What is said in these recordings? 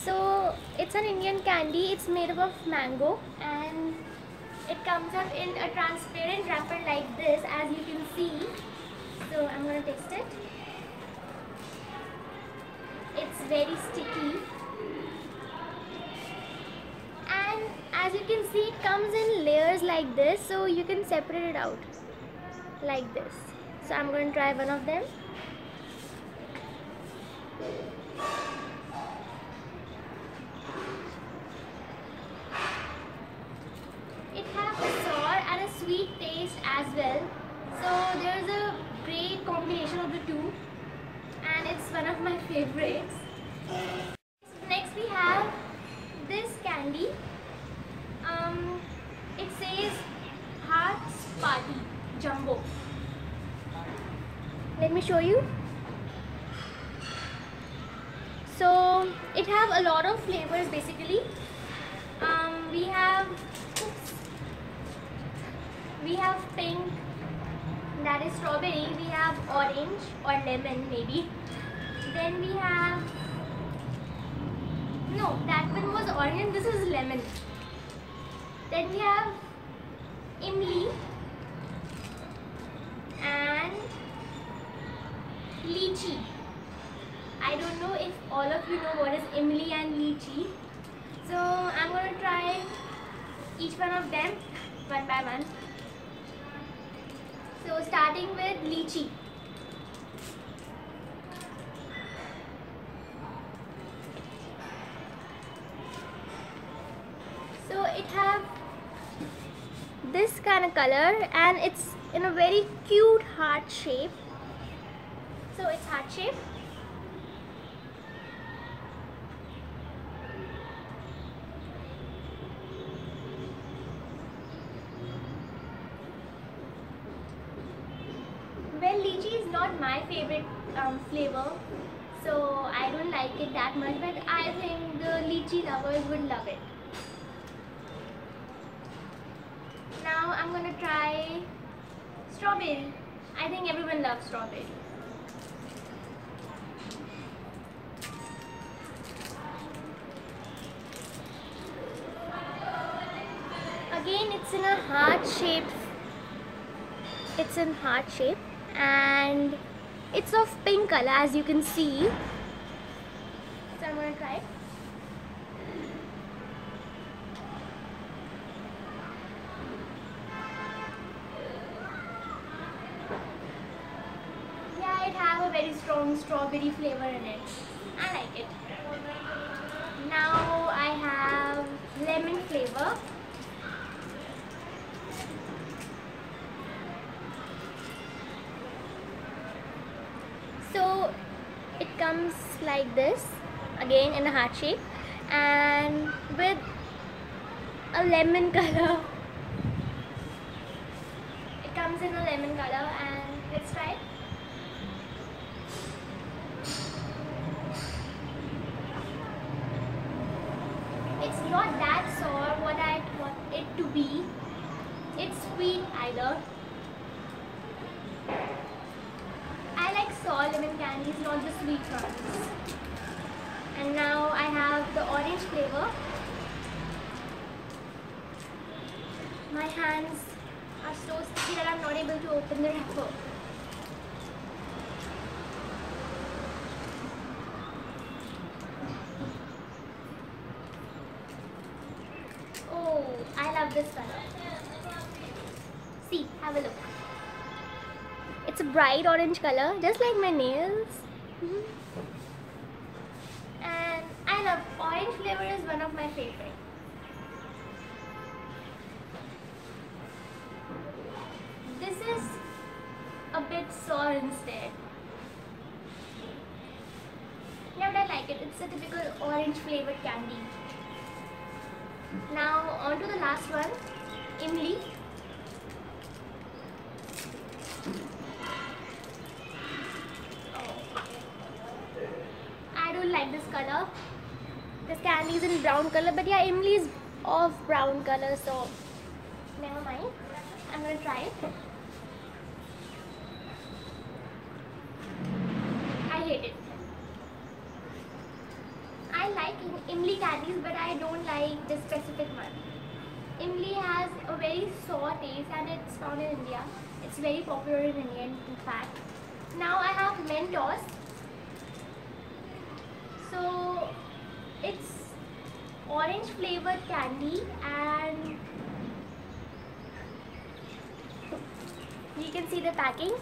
So it's an Indian candy. It's made up of mango and it comes up in a transparent wrapper like this, as you can see. So I'm gonna taste it. It's very sticky. And as you can see, it comes in layers like this, so you can separate it out like this. So I'm going to try one of them. It has a sour and a sweet taste as well. So there's a great combination of the two, and it's one of my favorites. Next we have this candy. It says Hearts Party Jumbo. Let me show you. So it have a lot of flavors basically. We have pink, that is strawberry. We have orange or lemon maybe. Then we have, no, that one was orange, this is lemon. Then we have imli and lychee. I don't know if all of you know what is imli and lychee. So I'm going to try each one of them one by one. So starting with lychee. So it have this kind of color and it's in a very cute heart shape. So it's heart shape. Well, lychee is not my favorite flavor, so I don't like it that much, but I think the lychee lovers would love it. Now I'm gonna try strawberry. I think everyone loves strawberry. Again, it's in a heart shape. It's in heart shape and it's of pink color, as you can see. So I'm gonna try it. Yeah, it has a very strong strawberry flavor in it. I like it. Now I have lemon flavor. So it comes like this, again in a heart shape and with a lemon color. It comes in a lemon color and let's try it. It's not that sour what I want it to be. It's sweet either. I like sour lemon candies, not the sweet ones. And now I have the orange flavor. My hands are so sticky that I'm not able to open the wrapper. Oh, I love this color. See, have a look. It's a bright orange color, just like my nails. And I love orange flavor, is one of my favorite. This is a bit sour instead. Yeah, but I like it. It's a typical orange flavored candy. Now on to the last one, imli. I don't like this color. This candy is in brown color, but yeah, imli is of brown color, so never mind. I'm gonna try it. I hate it. I like liking imli candies, but I don't like this specific one. Imli has a very sour taste and it's found in India. It's very popular in India in fact. Now I have Mentos. So it's orange flavored candy and you can see the packing.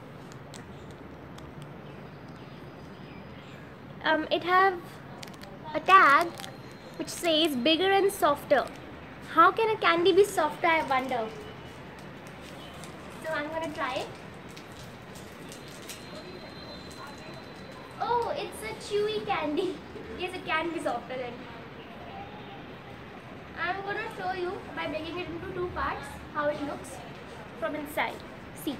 It have a tag which says bigger and softer. How can a candy be softer, I wonder? So I'm gonna try it. Oh, it's a chewy candy. Yes, it can be softer then. I'm gonna show you by breaking it into two parts how it looks from inside. See.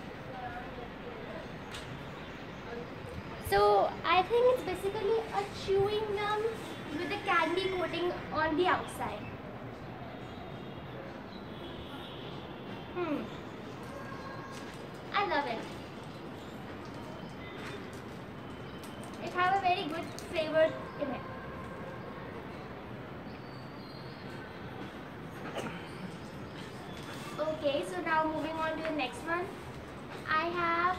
So I think it's basically a chewing gum with a candy coating on the outside. I love it. It has a very good flavor in it. Okay, so now moving on to the next one. I have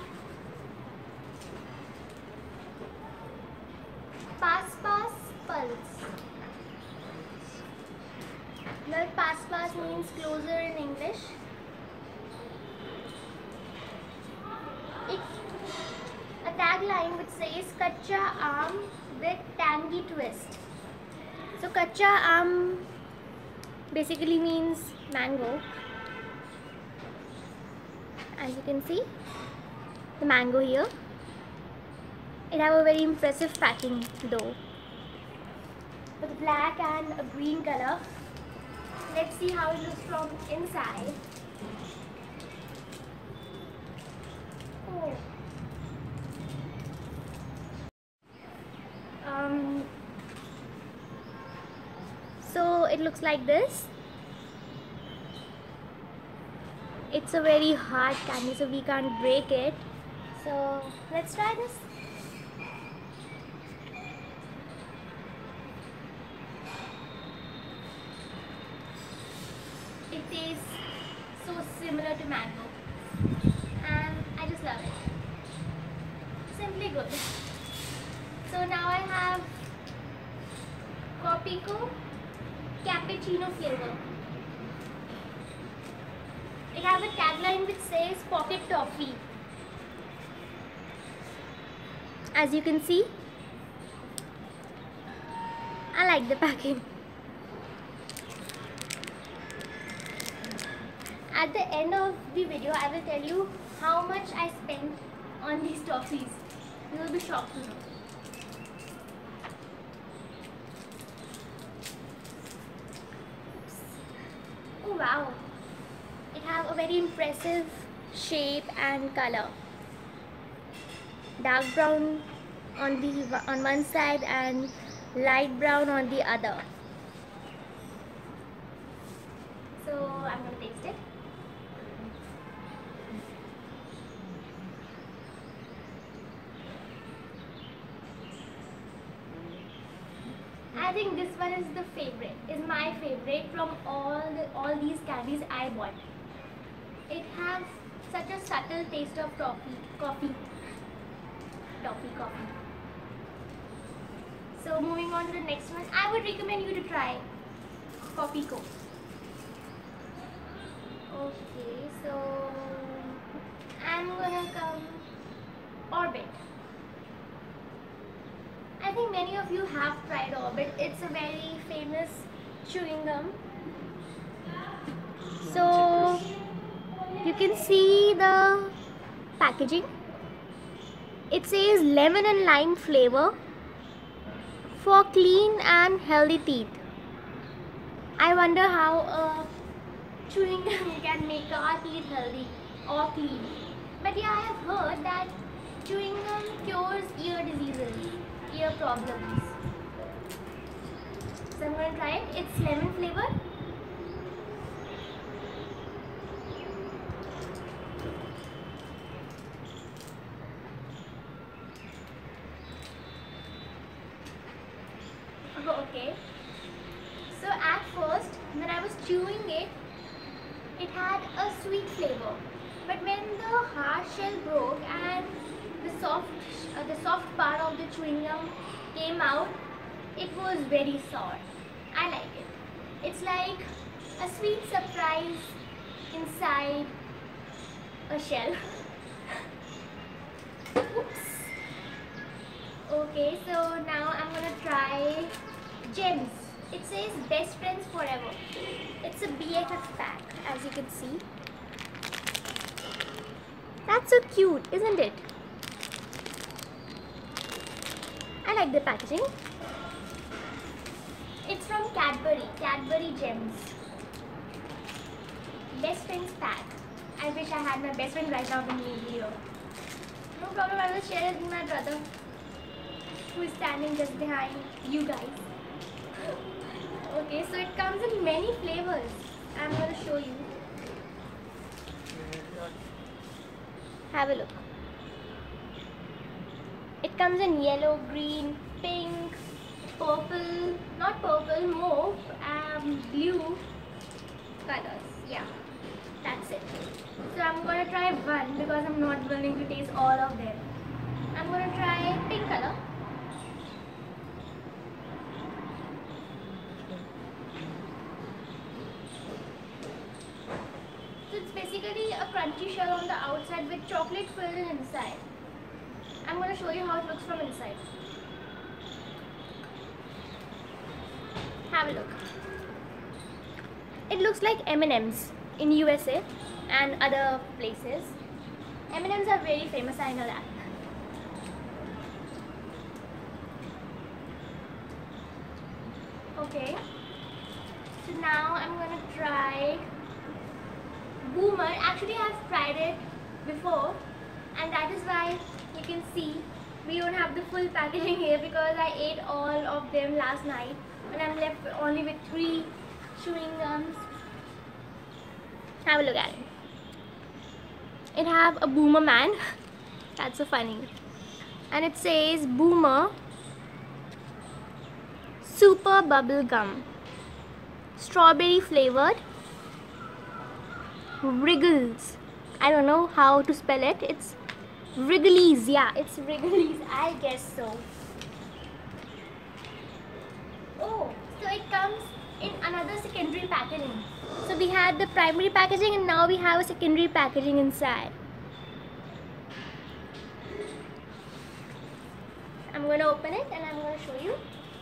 Pass Pass Pulse. Well, Pass Pass means closer in English. It's a tagline which says Kacha Aam with tangy twist. So Kacha Aam basically means mango. As you can see, the mango here. It have a very impressive packing though, with black and a green color. Let's see how it looks from inside. Oh. So it looks like this. It's a very hard candy, so we can't break it. So let's try this. It tastes so similar to mango and I just love it. Simply good. So now I have Copico cappuccino flavor. It has a tagline which says pocket toffee. As you can see, I like the packing. At the end of the video, I will tell you how much I spent on these toffees. You will be shocked to know. Oh wow! It has a very impressive shape and color. Dark brown on one side and light brown on the other. So I'm going to taste it. I think this one is the favorite, is my favorite from all these candies I bought. It has such a subtle taste of coffee. So moving on to the next one, I would recommend you to try Copico. Okay, so I'm gonna come Orbit. I think many of you have tried Orbit. It's a very famous chewing gum. So you can see the packaging. It says lemon and lime flavor for clean and healthy teeth. I wonder how a chewing gum can make our teeth healthy or clean. But yeah, I have heard that chewing gum cures ear diseases, ear problems. So I'm going to try it. It's lemon flavored. Okay. So at first, when I was chewing it, it had a sweet flavor. But when the hard shell broke and the soft part of the chewing gum came out, it was very sour. I like it. It's like a sweet surprise inside a shell. Oops. Okay, so now I'm gonna try gems. It says best friends forever. It's a BFF pack, as you can see. That's so cute, isn't it? I like the packaging. It's from Cadbury Gems. Best friends pack. I wish I had my best friend right now with me here. No problem, I will share it with my brother, who is standing just behind you guys. Okay, so it comes in many flavors. I'm going to show you. Have a look. It comes in yellow, green, pink, purple, not purple, mauve, blue colors. Yeah, that's it. So I'm going to try one because I'm not willing to taste all of them. I'm going to try pink color. So it's basically a crunchy shell on the outside with chocolate filled inside. I'm going to show you how it looks from inside. Have a look. It looks like M&Ms in USA and other places. M&Ms are very famous, I know that. Okay. So now I'm going to try Boomer. Actually, I've tried it before, and that is why you can see we don't have the full packaging here because I ate all of them last night and I'm left only with 3 chewing gums. Have a look at it. It have a Boomer man. That's so funny. And it says Boomer Super Bubble Gum, strawberry flavored, Wriggles. I don't know how to spell it. It's Wriggles. Yeah, it's Wriggles. I guess so. Oh, so it comes in another secondary packaging. So we had the primary packaging and now we have a secondary packaging inside. I'm going to open it and I'm going to show you.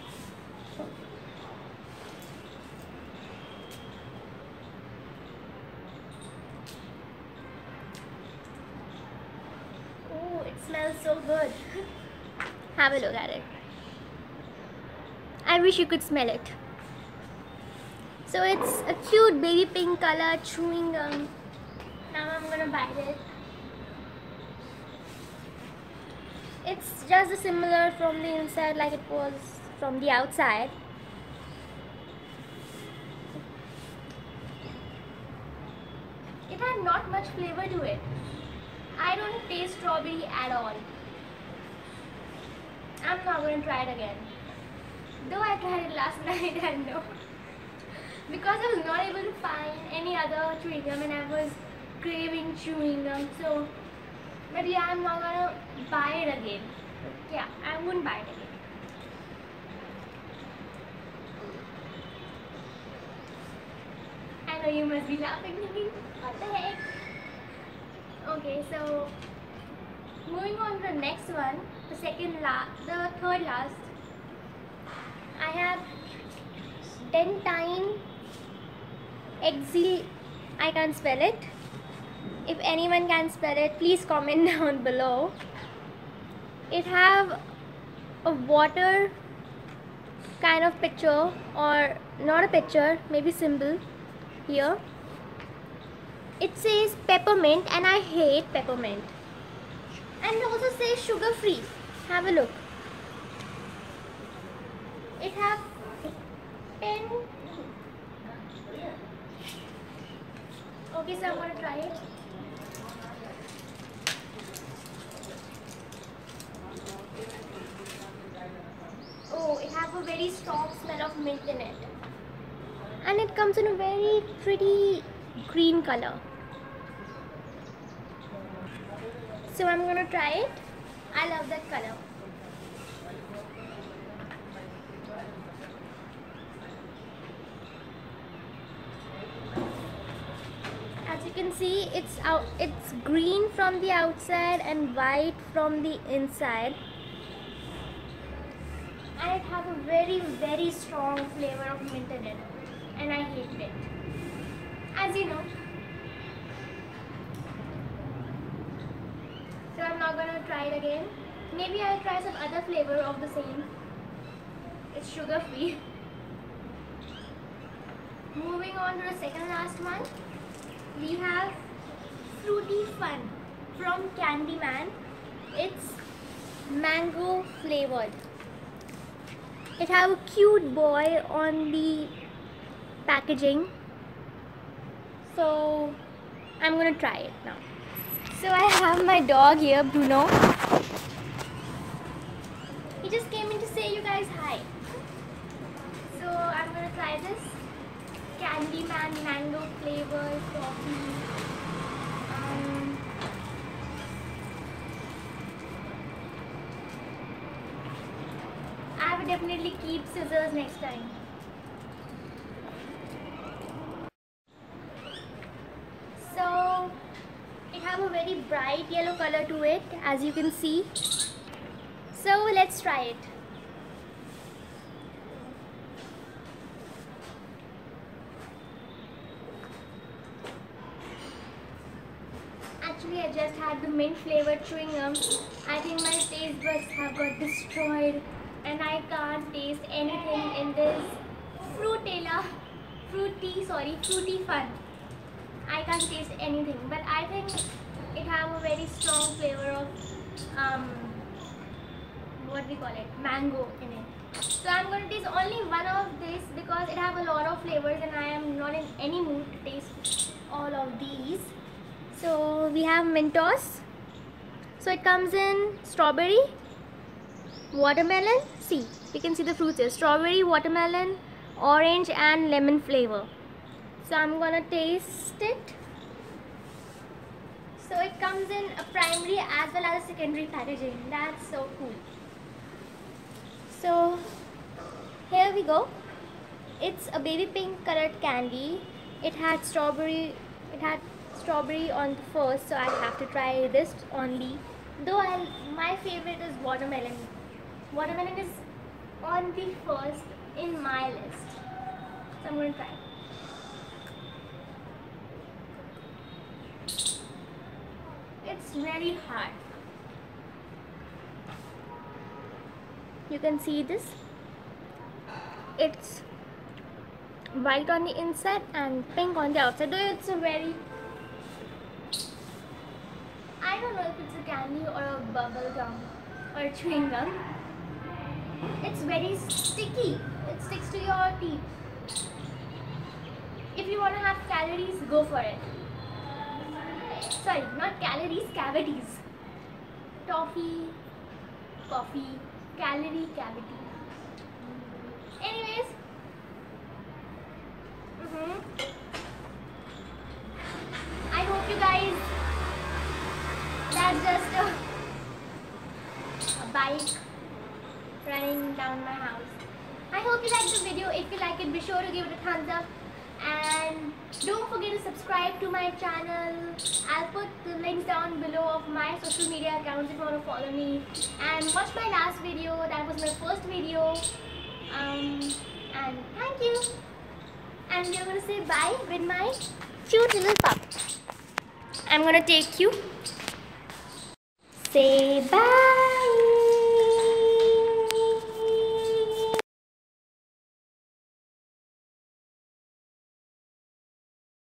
Oh, it smells so good. Have a look at it. I wish you could smell it. So it's a cute baby pink color chewing gum. Now I'm gonna bite it. It's just similar from the inside like it was from the outside. It had not much flavor to it. I don't taste strawberry at all. I'm not going to try it again. Though I tried it last night, I know. Because I was not able to find any other chewing gum and I was craving chewing gum. So, but yeah, I'm not going to buy it again. Yeah, I wouldn't buy it again. I know you must be laughing thinking, what the heck? Okay, so moving on to the next one, the third last, I have Dentine Exil. I can't spell it. If anyone can spell it, please comment down below. It have a water kind of picture, or not a picture, maybe symbol here. It says peppermint and I hate peppermint. And it also says sugar free. Have a look. It has 10. Okay, so I'm going to try it. Oh, it has a very strong smell of mint in it. And it comes in a very pretty green color. So I'm gonna try it. I love that color. As you can see, it's green from the outside and white from the inside. And it has a very strong flavor of mint in it. And I hate it. As you know. So I'm not gonna try it again. Maybe I'll try some other flavor of the same. It's sugar free. Moving on to the second last one. We have Fruity Fun from Candyman. It's mango flavored. It has a cute boy on the packaging. So I'm gonna try it now. So I have my dog here, Bruno. He just came in to say you guys hi. So I'm gonna try this Candyman mango flavor coffee. I will definitely keep scissors next time. So it has a very bright yellow color to it, as you can see. So let's try it. Actually, I just had the mint flavored chewing gum. I think my taste buds have got destroyed and I can't taste anything in this fruity fun. I can't taste anything, but I think it has a very strong flavor of mango in it. So I'm going to taste only one of this because it has a lot of flavors and I am not in any mood to taste all of these. So we have Mentos. So it comes in strawberry, watermelon. See, you can see the fruits here. Strawberry, watermelon, orange and lemon flavor. So I'm gonna taste it. So it comes in a primary as well as a secondary packaging. That's so cool. So here we go. It's a baby pink colored candy. It had strawberry on the first, so I have to try this only. Though my favorite is watermelon. Watermelon is on the first in my list. So I'm going to try. It's very hard. You can see this. It's white on the inside and pink on the outside. Though it's a very, I don't know if it's a candy or a bubble gum or a chewing gum. It's very sticky. It sticks to your teeth. If you want to have calories, go for it. Sorry, not calories, cavities. Toffee, coffee, calorie, cavity. Anyways. I hope you guys, that's just a bike running down my house. I hope you liked the video. If you like it, be sure to give it a thumbs up. And don't forget to subscribe to my channel. I'll put the links down below of my social media accounts if you want to follow me. And watch my last video. That was my first video. And thank you. And we're going to say bye with my cute little pup. I'm going to take you. Say bye.